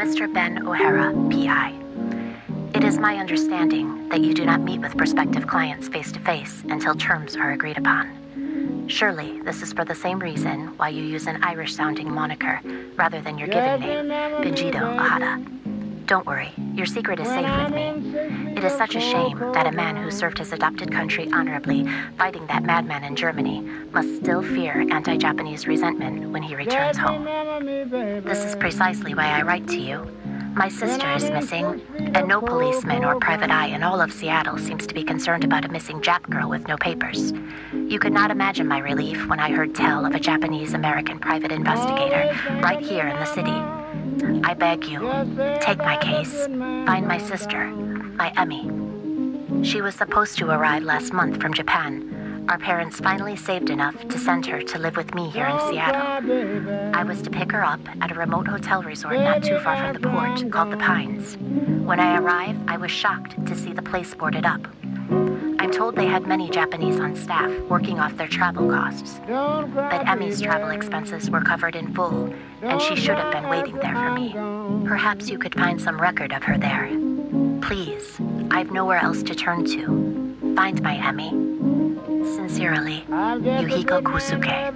Mr. Ben O'Hara, PI. It is my understanding that you do not meet with prospective clients face-to-face until terms are agreed upon. Surely, this is for the same reason why you use an Irish-sounding moniker rather than your given name, Benjito Ahata. Don't worry, your secret is safe with me. It is such a shame that a man who served his adopted country honorably, fighting that madman in Germany, must still fear anti-Japanese resentment when he returns home. This is precisely why I write to you. My sister is missing, and no policeman or private eye in all of Seattle seems to be concerned about a missing Jap girl with no papers. You could not imagine my relief when I heard tell of a Japanese-American private investigator right here in the city. I beg you, take my case, find my sister, my Emmy. She was supposed to arrive last month from Japan. Our parents finally saved enough to send her to live with me here in Seattle. I was to pick her up at a remote hotel resort not too far from the port called the Pines. When I arrived, I was shocked to see the place boarded up. I'm told they had many Japanese on staff working off their travel costs. But Emmy's travel expenses were covered in full, and she should have been waiting there for me. Perhaps you could find some record of her there. Please, I've nowhere else to turn to. Find my Emmy. Sincerely, Yuhiko Kusuke.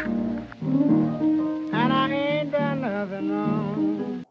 And I ain't done nothing wrong.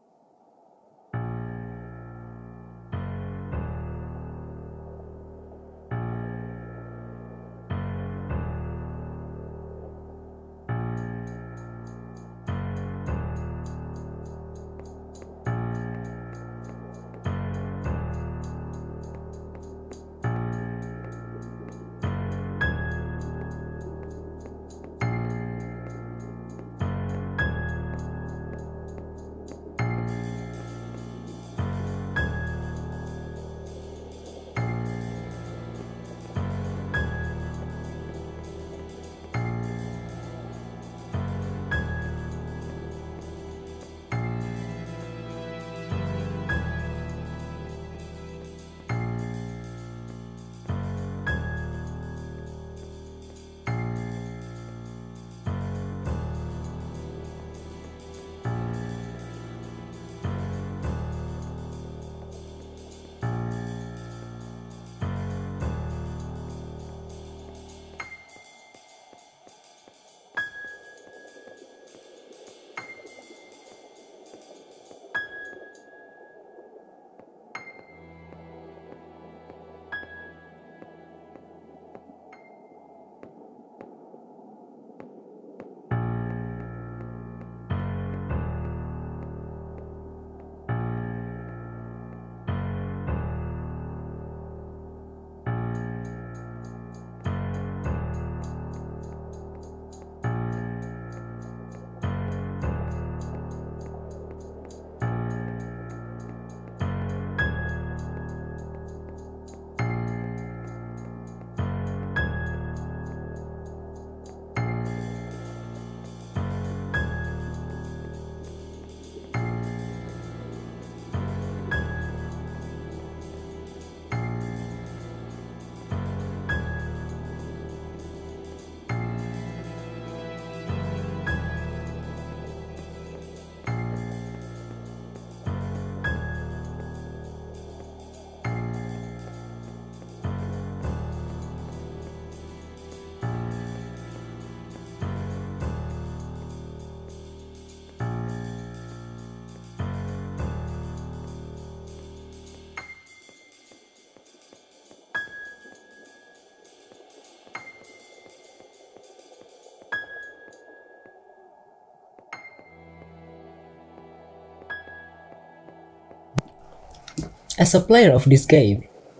As a player of this game,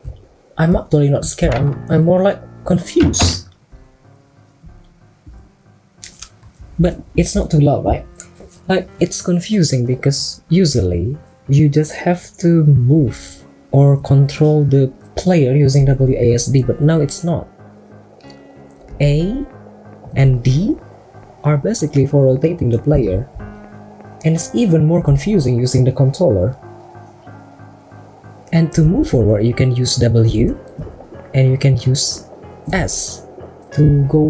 I'm actually not scared, I'm more like confused. But it's not too loud, right? Like, it's confusing because usually you just have to move or control the player using WASD, but now it's not. A and D are basically for rotating the player, and it's even more confusing using the controller. And to move forward, you can use W, and you can use S to go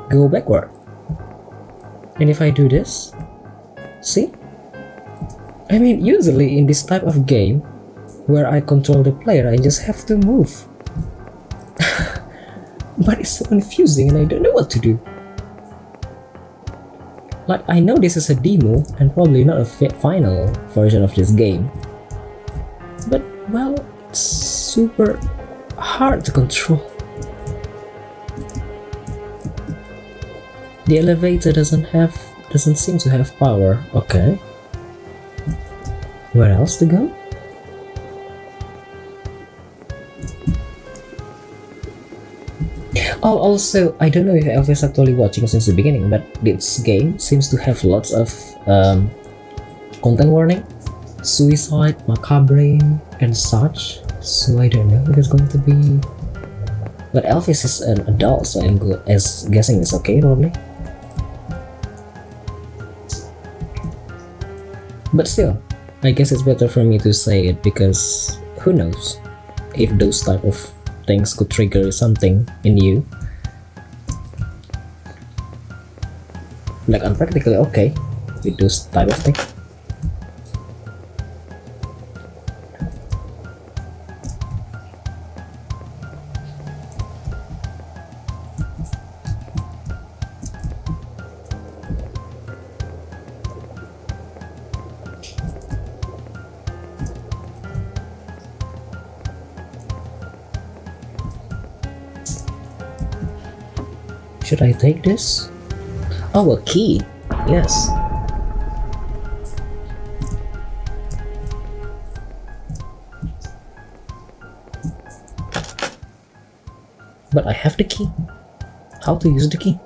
backward. And if I do this, see? I mean, usually in this type of game, where I control the player, I just have to move. But it's so confusing and I don't know what to do. Like, I know this is a demo and probably not a final version of this game. But, well, it's super hard to control. The elevator doesn't seem to have power. Okay. Where else to go? Oh, also, I don't know if Elvis is actually watching since the beginning, but this game seems to have lots of content warning, suicide, macabre, and such. So I don't know if it's going to be. But Elvis is an adult, so I'm guessing it's okay probably. But still, I guess it's better for me to say it because who knows if those type of things could trigger something in you. Like, I'm practically okay with those type of things. Should I take this? Oh, a key. Yes. But I have the key. How to use the key?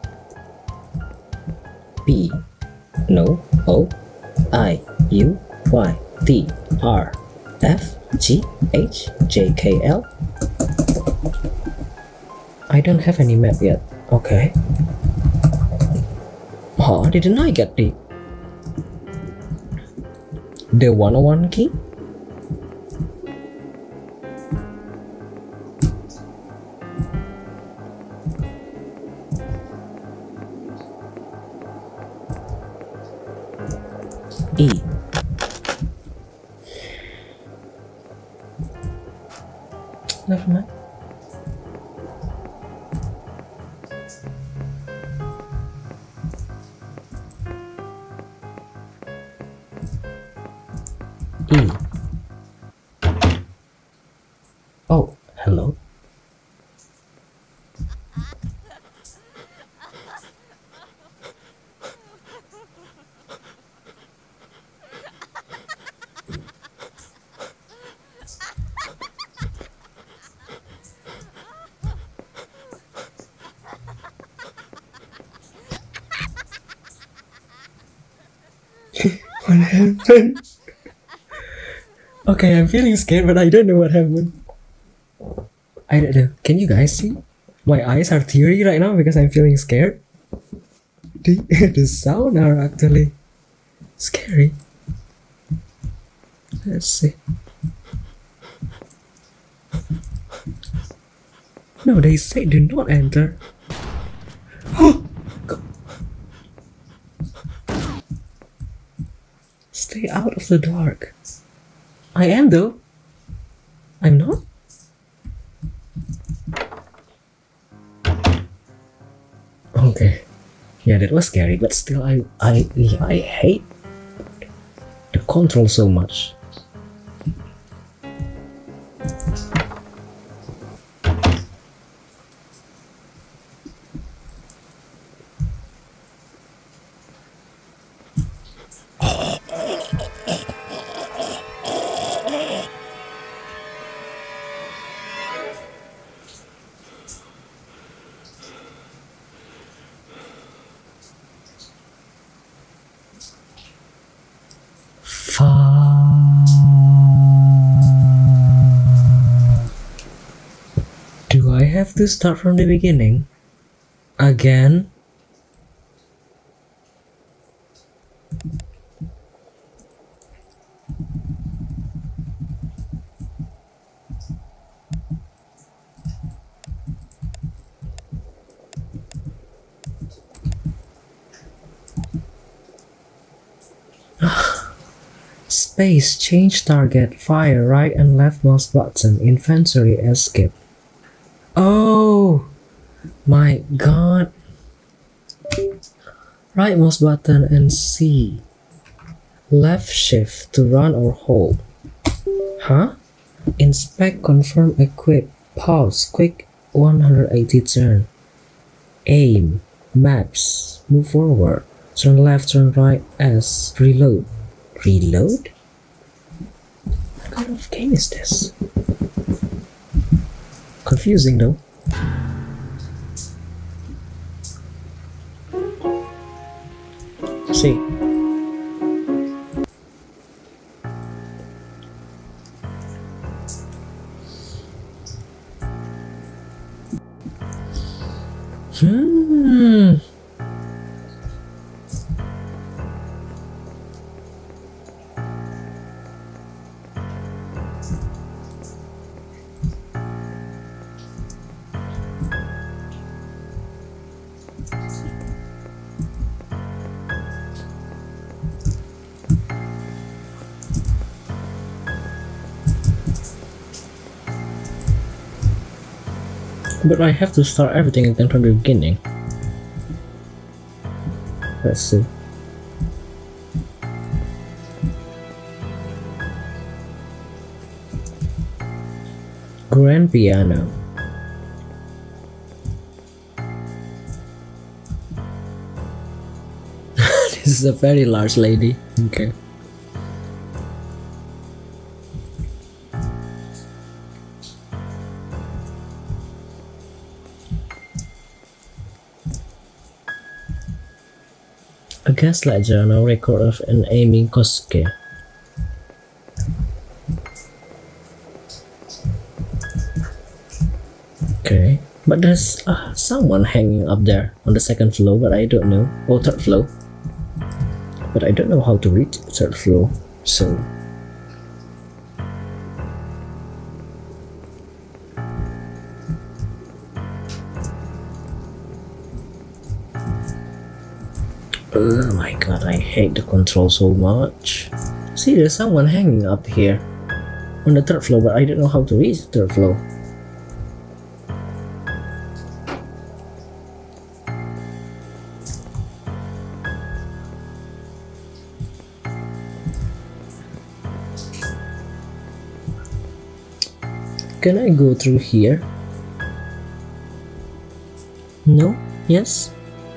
P. No. O. I. U. Y. T. R. F. G. H. J. K. L. I don't have any map yet. Okay. How didn't I get the 101 key? E. Never mind. E. Oh, hello. What happened? Okay, I'm feeling scared, but I don't know what happened. I don't know. Can you guys see? My eyes are teary right now because I'm feeling scared. The sound are actually scary. Let's see. No, they say do not enter. Oh! Stay out of the dark. I am though. I'm not? Okay. Yeah, that was scary, but still I hate the control so much. Do I have to start from the beginning? Again? space, change target, fire, right and left mouse button, inventory, escape. Oh my god. Right mouse button and C. Left shift to run or hold. Huh? Inspect, confirm, equip, pause, quick 180 turn. Aim, maps, move forward, turn left, turn right, S, reload. Reload? What kind of game is this? Confusing though. See. But I have to start everything again from the beginning. Let's see. Grand piano. This is a very large lady. Okay. A gaslight journal record of an Amy Kosuke. Okay, but there's someone hanging up there on the second floor, but I don't know. Oh, third floor. But I don't know how to reach third floor, so. Oh my god, I hate the control so much. See, there's someone hanging up here on the third floor, but I don't know how to reach the third floor. Can I go through here? No? Yes?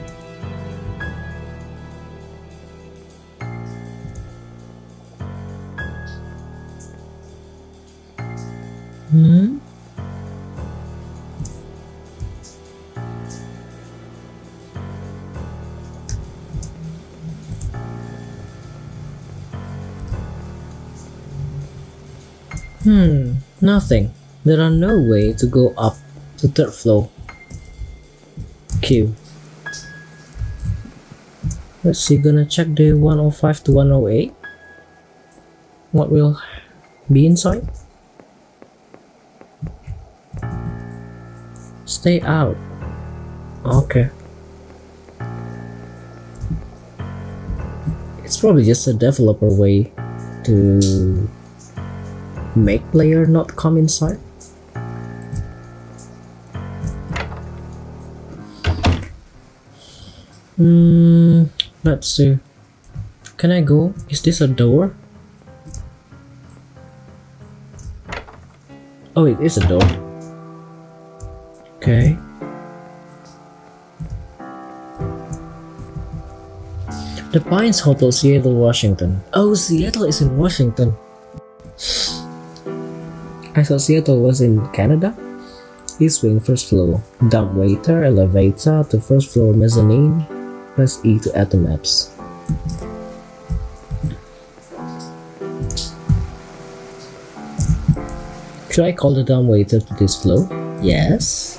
Nothing. There are no way to go up to third floor. Q. Let's see, gonna check the 105 to 108. What will be inside? Stay out. Okay. It's probably just a developer way to make player not come inside. Let's see. Can I go? Is this a door? Oh, it is a door. Okay. The Pines Hotel, Seattle, Washington. Oh, Seattle is in Washington. I thought Seattle was in Canada. East wing, first floor. Dumb waiter, elevator to first floor mezzanine. Press E to add the maps. Should I call the dumb waiter to this floor? Yes.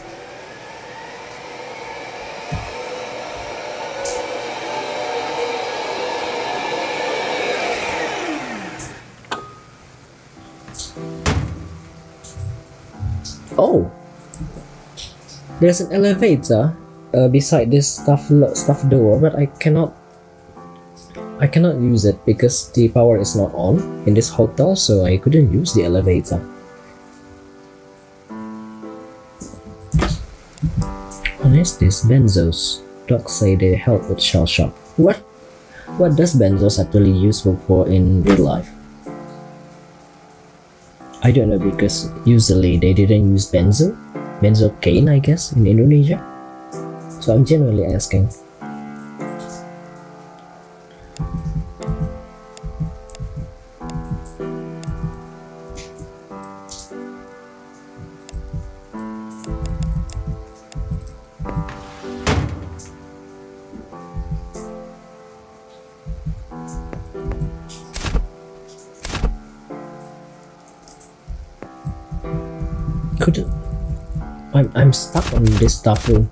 Oh, there's an elevator beside this stuff door, but I I cannot use it because the power is not on in this hotel, so I couldn't use the elevator. What is this? Benzos. Docs say they help with shell shock. What? What does benzos actually useful for in real life? I don't know, because usually they didn't use benzocaine, I guess, in Indonesia. So I'm genuinely asking. I'm stuck on this staff room.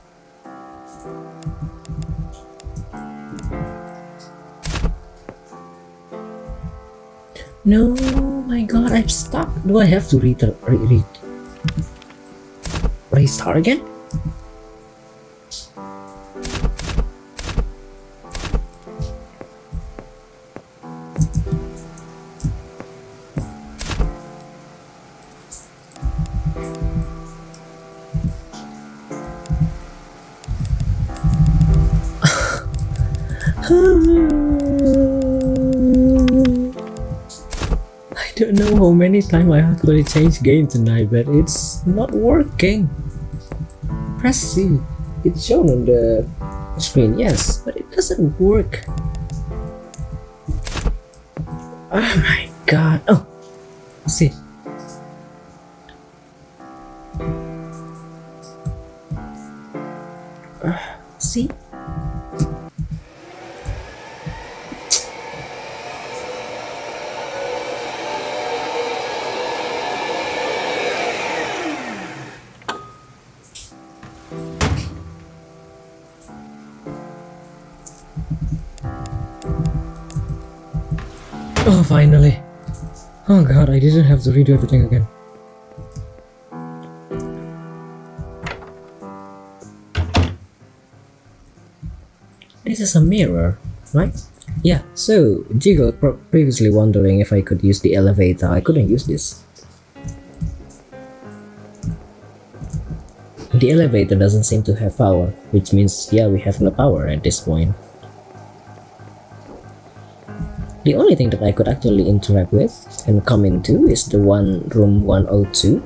No, my god, I'm stuck. Do I have to restart again? I don't know how many times I actually changed game tonight, but it's not working. Press C. It's shown on the screen, yes, but it doesn't work. Oh my god. Oh, see. See? Oh, finally. Oh god, I didn't have to redo everything again. This is a mirror, right? Yeah, so Jiggle previously wondering if I could use the elevator. I couldn't use this. The elevator doesn't seem to have power, which means, yeah, we have no power at this point. The only thing that I could actually interact with and come into is the room 102.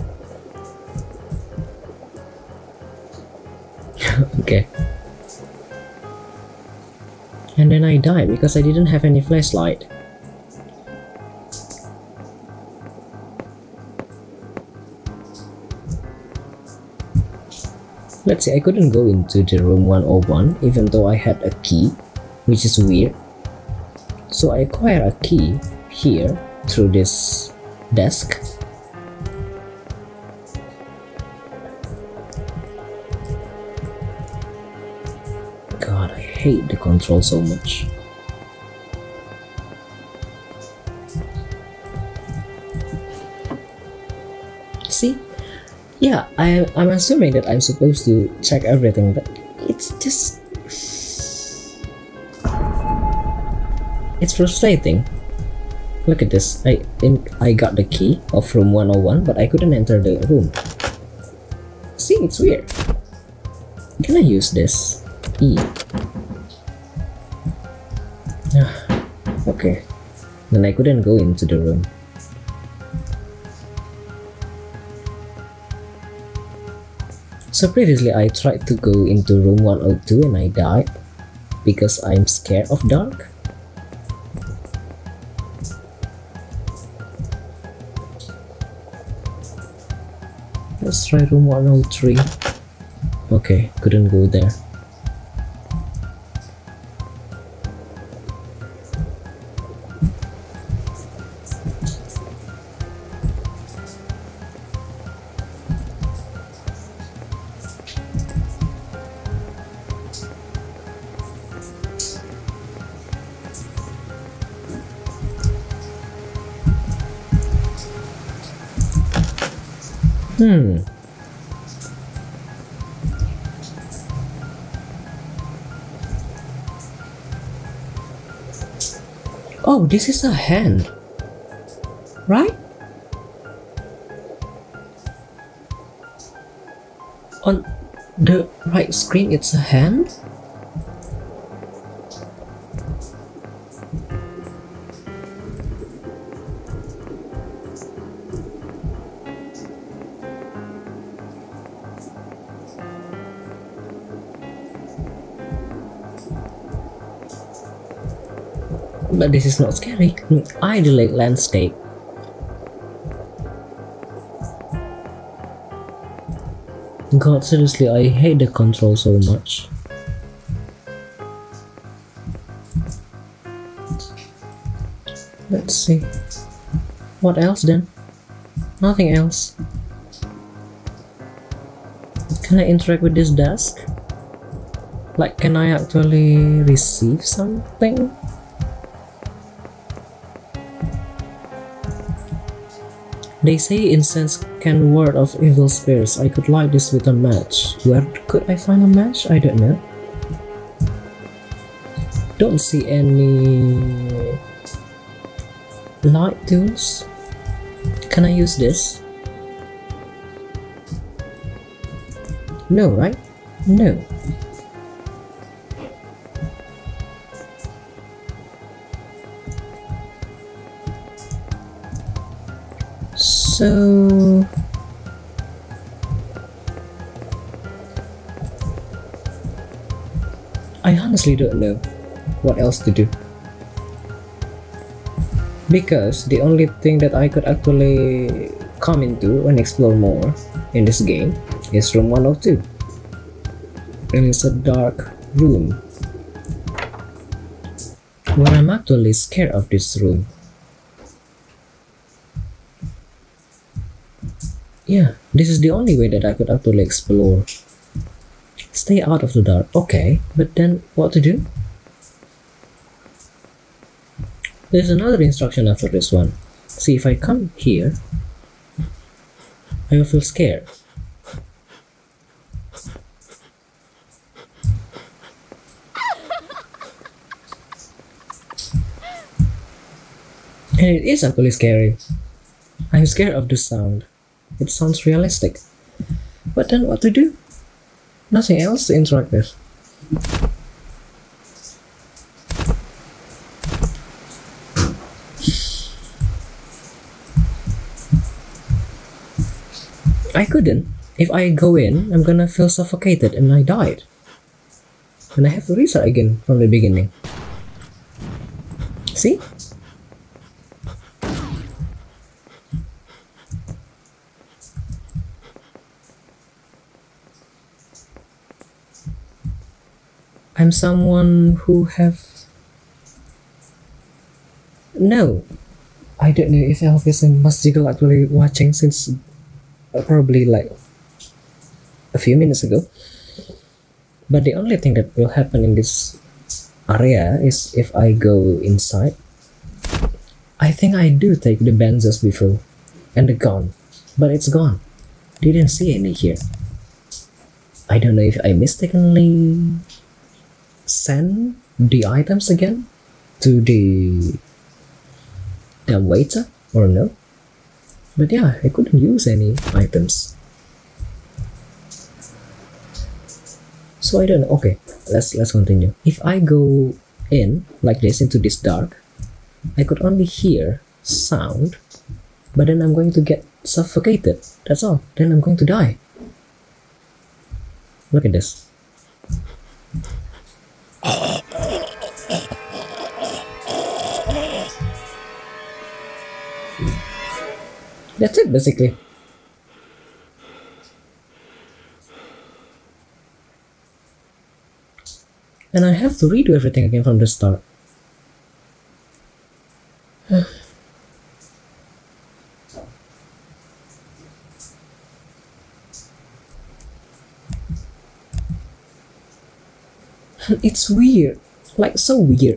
Okay. And then I died because I didn't have any flashlight. Let's see, I couldn't go into the room 101 even though I had a key, which is weird. So I acquire a key here through this desk. God, I hate the control so much. See? Yeah, I'm assuming that I'm supposed to check everything, but it's just... it's frustrating. Look at this. I think I got the key of room 101, but I couldn't enter the room. See, it's weird. Can I use this? E. Okay. Then I couldn't go into the room. So previously I tried to go into room 102 and I died because I'm scared of dark. Let's try room 103. Okay, couldn't go there. Oh, this is a hand, right? On the right screen, it's a hand. But this is not scary. I delete landscape. God, seriously, I hate the control so much. Let's see. What else then? Nothing else. Can I interact with this desk? Like, can I actually receive something? They say incense can ward off evil spirits. I could light this with a match. Where could I find a match? I don't know. Don't see any light tools. Can I use this? No, right? No. So I honestly don't know what else to do, because the only thing that I could actually come into and explore more in this game is room 102, and it's a dark room where I'm actually scared of this room. Yeah, this is the only way that I could actually explore. Stay out of the dark. Okay, but then what to do? There's another instruction after this one. See, if I come here, I will feel scared. And it is actually scary. I'm scared of the sound. It sounds realistic. But then what to do? Nothing else to interact with. I couldn't. If I go in, I'm gonna feel suffocated and I died. And I have to restart again from the beginning. See? I'm someone who have... No, I don't know if Elvis and Masjiggle actually watching since probably like a few minutes ago. But the only thing that will happen in this area is if I go inside. I think I do take the benzos before and the gun, but it's gone. Didn't see any here. I don't know if I mistakenly send the items again to the damn waiter or no, but yeah, I couldn't use any items, so I don't know. Okay, let's continue. If I go in like this into this dark, I could only hear sound, but then I'm going to get suffocated. That's all. Then I'm going to die. Look at this. That's it, basically. And I have to redo everything again from the start. It's weird, like so weird.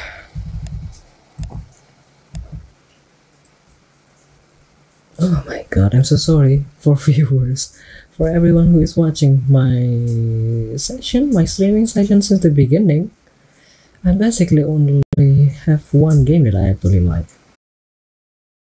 Oh my god. god, I'm so sorry for viewers, for everyone who is watching my session, my streaming session since the beginning. I basically only have one game that I actually like.